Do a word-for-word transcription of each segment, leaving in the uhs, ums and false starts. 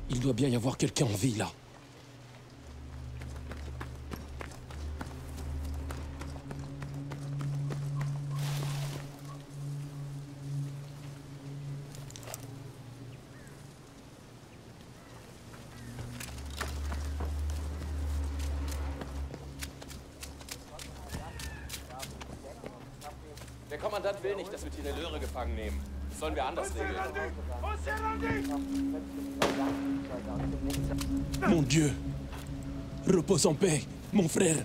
Il doit bien y avoir quelqu'un en vie, là. Der Kommandant will nicht, dass wir Tyrellöre gefangen nehmen. Das sollen wir anders regeln. Mon Dieu! Repose en paix, mon frère!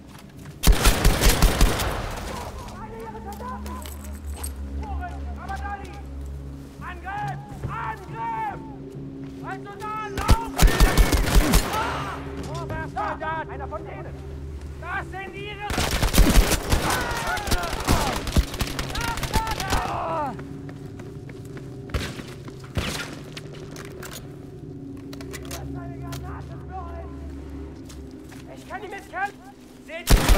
Einer von denen! Das sind ihre... Ich kann ihm jetzt kämpfen! Seht ihr?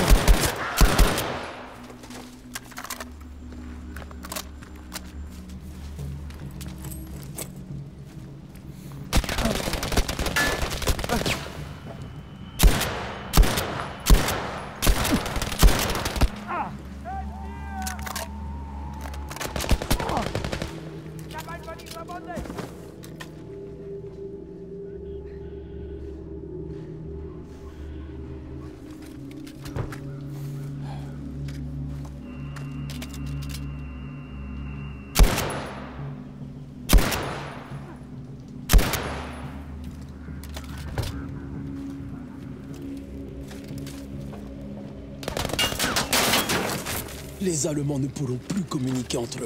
Les Allemands ne pourront plus communiquer entre eux.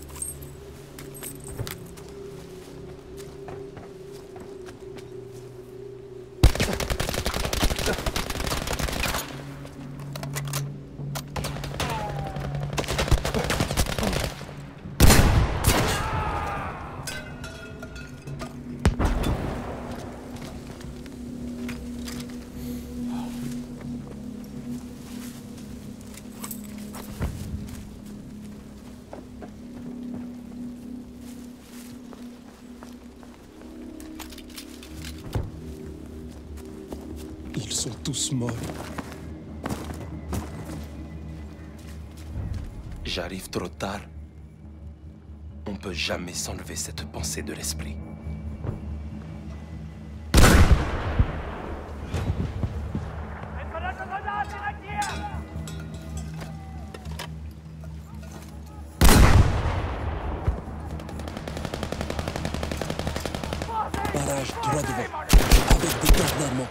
Ils sont tous morts. J'arrive trop tard. On peut jamais s'enlever cette pensée de l'esprit. Barrage droit devant, avec des gardes allemands.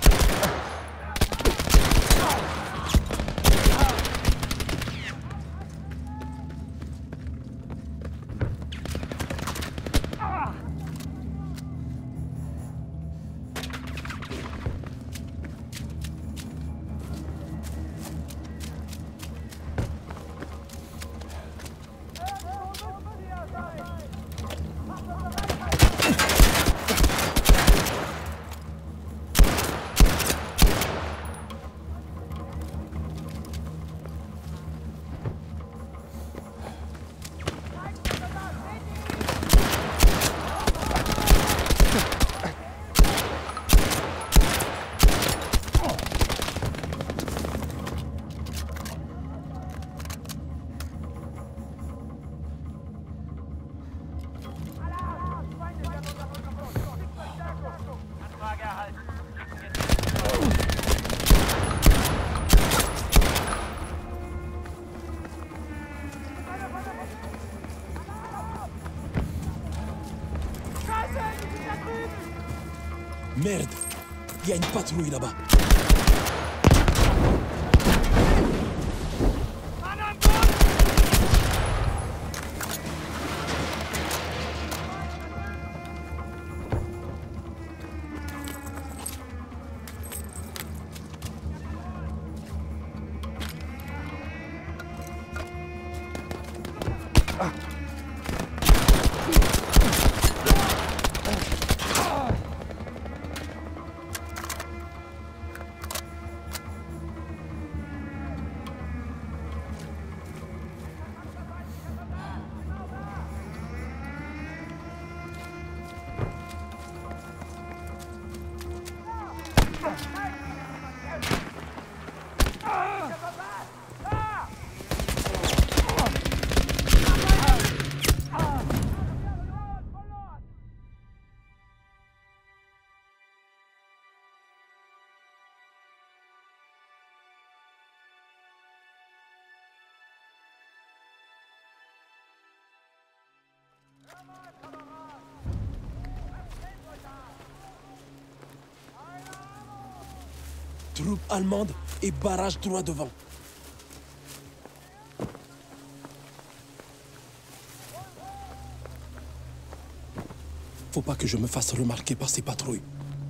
Merde! Il y a une patrouille là-bas. Troupes allemandes et barrage droit devant. Faut pas que je me fasse remarquer par ces patrouilles.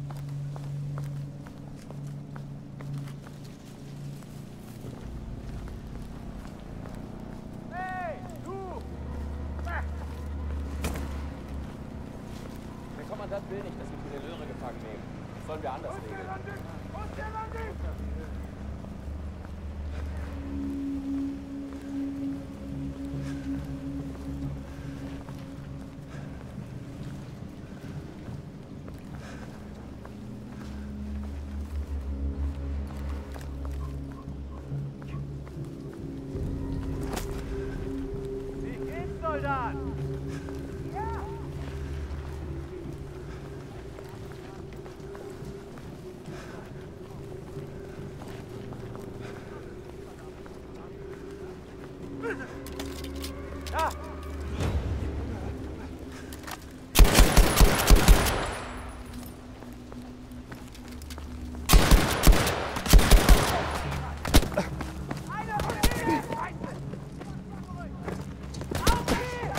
Der Kommandant will nicht, dass wir Tunneleure gefangen nehmen. Das sollen wir anders regeln. Wie geht's, Soldat? Ja! Ja! Einer von denen! Auf sie!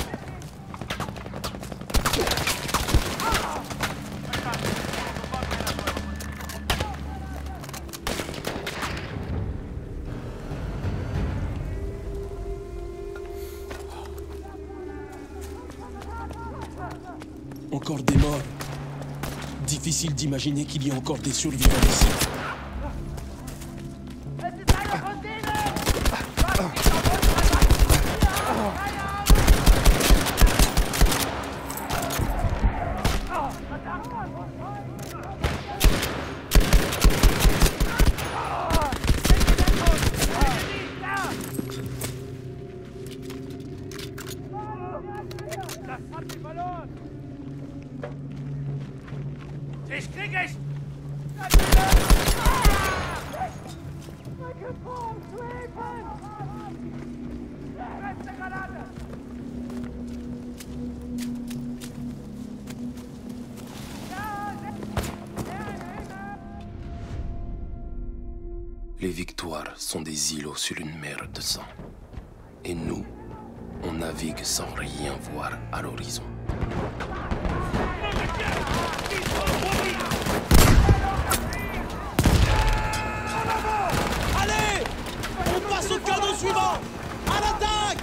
Encore des morts. Difficile d'imaginer qu'il y ait encore des survivants ici. Es ist einer von denen! Was geht auf uns an? Keine Ahnung! Oh, verdammt! Das hat sie verloren! Ich krieg ich! Letzte Granate! Les victoires sont des îlots sur une mer de sang. Et nous, on navigue sans rien voir à l'horizon. Allez! On passe au canon suivant! À l'attaque!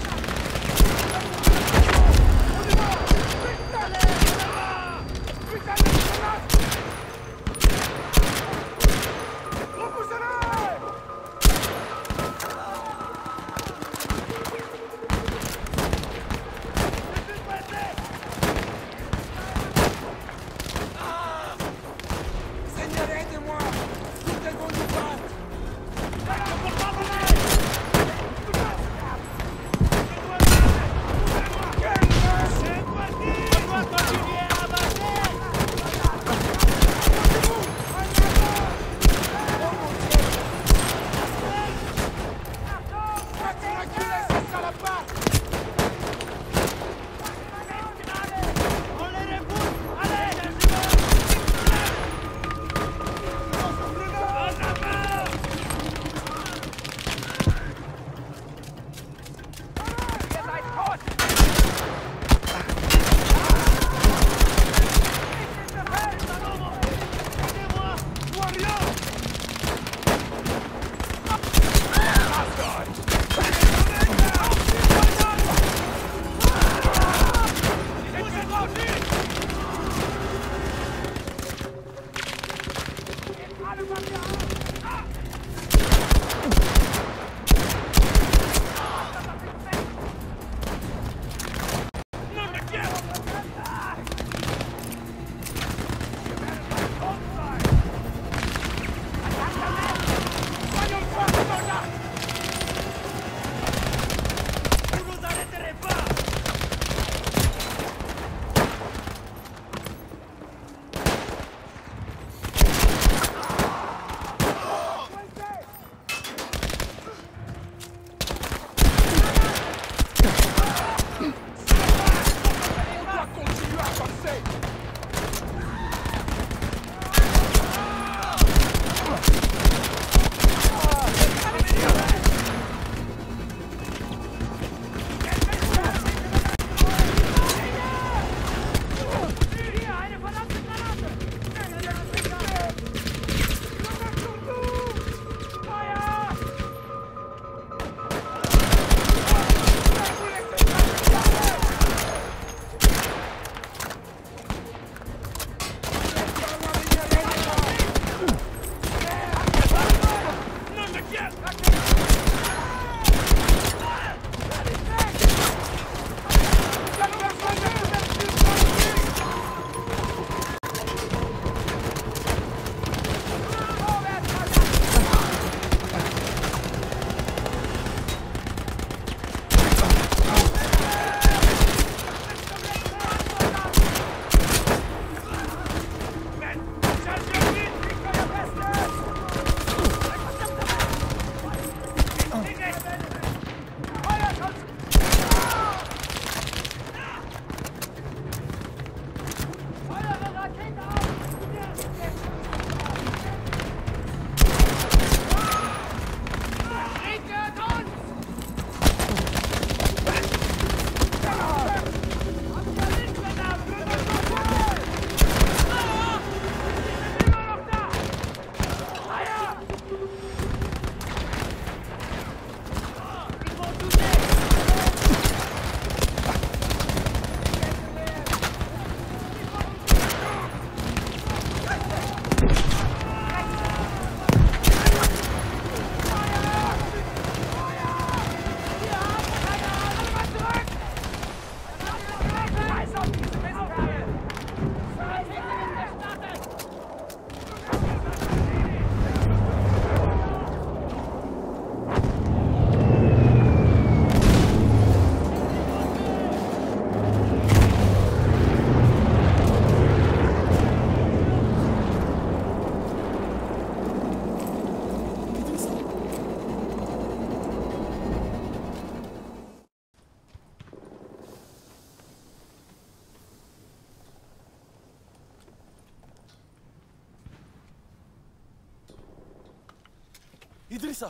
Idrissa!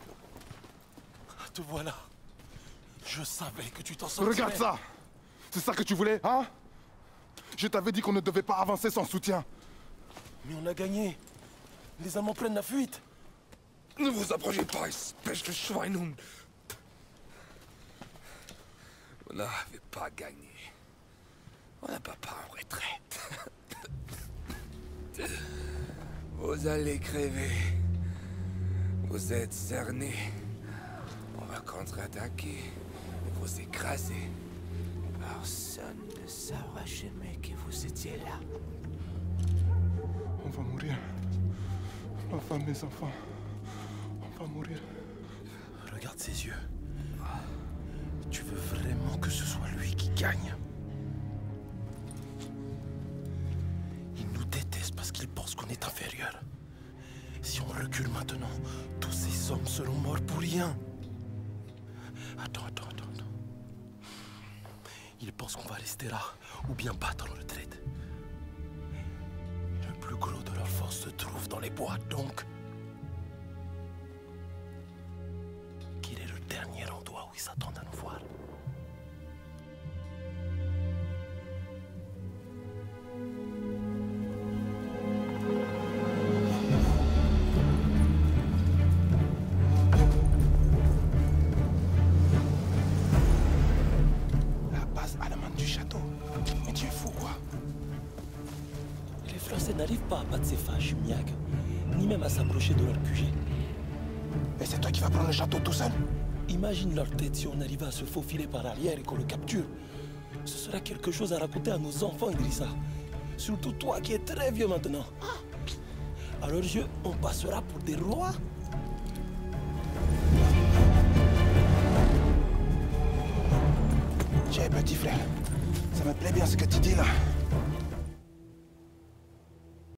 Te voilà. Je savais que tu t'en sortirais. Regarde ça! C'est ça que tu voulais, hein? Je t'avais dit qu'on ne devait pas avancer sans soutien. Mais on a gagné. Les Allemands prennent la fuite. Ne vous approchez pas, espèce de Schweinhund. On n'avait pas gagné. On n'a pas part en retraite. Vous allez crever. Vous êtes cernés. On va contre-attaquer et vous écraser. Personne ne saura jamais que vous étiez là. On va mourir. Ma femme, mes enfants. On va mourir. Regarde ses yeux. Tu veux vraiment que ce soit lui qui gagne? Il nous déteste parce qu'il pense qu'on est inférieur. Si on recule maintenant, tous ces hommes seront morts pour rien. Attends, attends, attends, attends. Il pense qu'on va rester là, ou bien battre en retraite. Le plus gros de leur force se trouve dans les bois, donc... Quel est le dernier endroit où ils s'attendent à nous voir? N'arrive pas à battre ces fâches, Miag, ni même à s'approcher de leur Q G. Et c'est toi qui vas prendre le château tout seul? Imagine leur tête si on arrivait à se faufiler par arrière et qu'on le capture. Ce sera quelque chose à raconter à nos enfants, Idrissa. Surtout toi qui es très vieux maintenant. À leurs yeux, on passera pour des rois. Tiens, petit frère, ça me plaît bien ce que tu dis là.